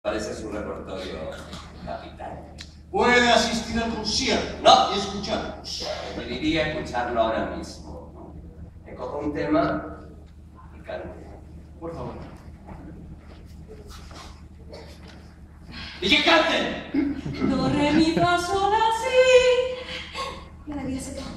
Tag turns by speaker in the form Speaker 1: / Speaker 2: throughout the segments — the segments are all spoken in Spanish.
Speaker 1: Parece su repertorio capital.
Speaker 2: Puede asistir al concierto
Speaker 1: No.
Speaker 2: y escucharlo.
Speaker 1: Preferiría escucharlo ahora mismo. Escojo un tema y cante.
Speaker 2: Por favor.
Speaker 1: ¡Y que canten!
Speaker 3: Do, re, mi, fa, sol, la, si. La alegría se va.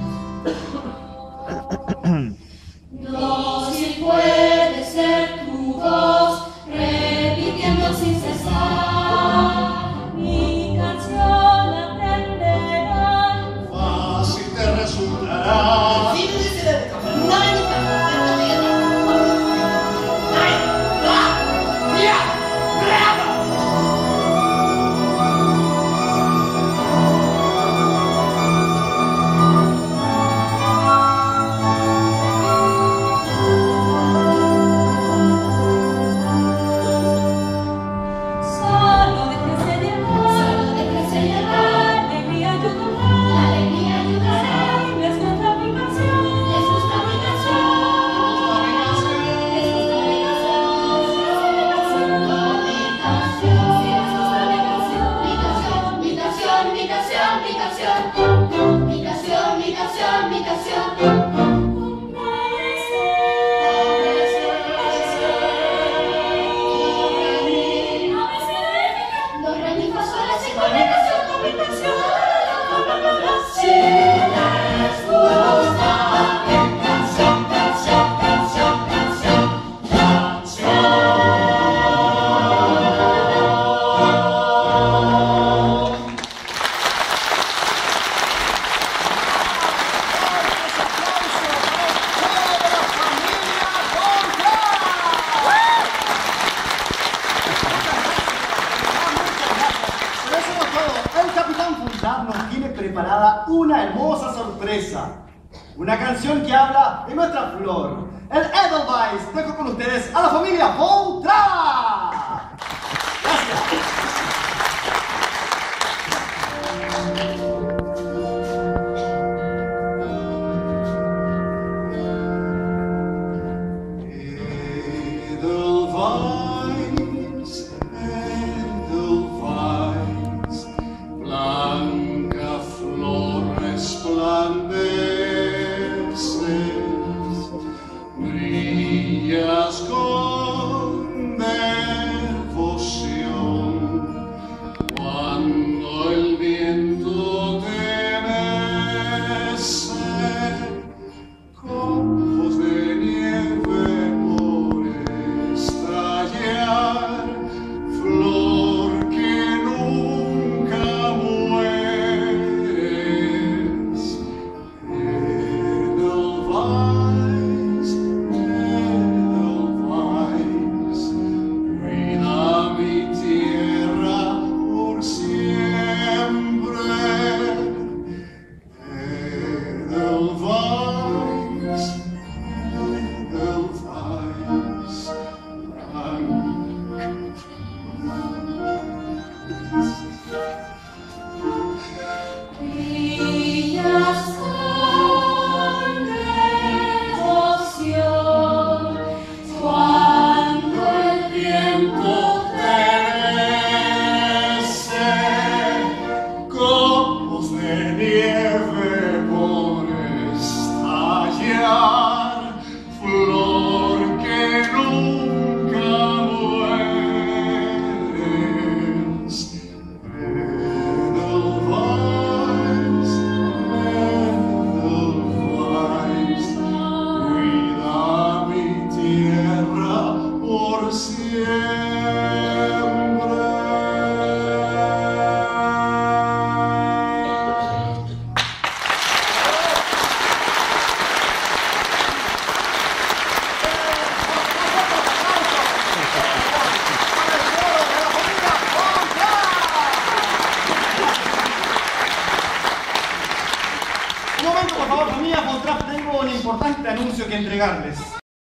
Speaker 3: Do, si puede ser tu voz, repitiendo sin cesar. Mi canción aprenderán.
Speaker 2: Fácil te resultará. Nos tiene preparada una hermosa sorpresa. Una canción que habla de nuestra flor. El Edelweiss. Dejo con ustedes a la familia Von Trapp. Gracias. Un momento, por favor, familia Von Trapp, tengo un importante anuncio que entregarles.